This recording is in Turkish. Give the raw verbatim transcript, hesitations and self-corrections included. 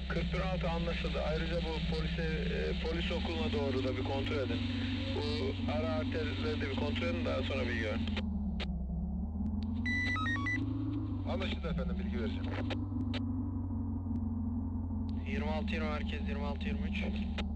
kırk bir altı anlaşıldı. Ayrıca bu polise, e, polis okuluna doğru da bir kontrol edin. Bu ara arterleri de bir kontrol edin, daha sonra bilgi verin. Anlaşıldı efendim, bilgi vereceğim. yirmi altı yirmi merkez, yirmi altı yirmi üç.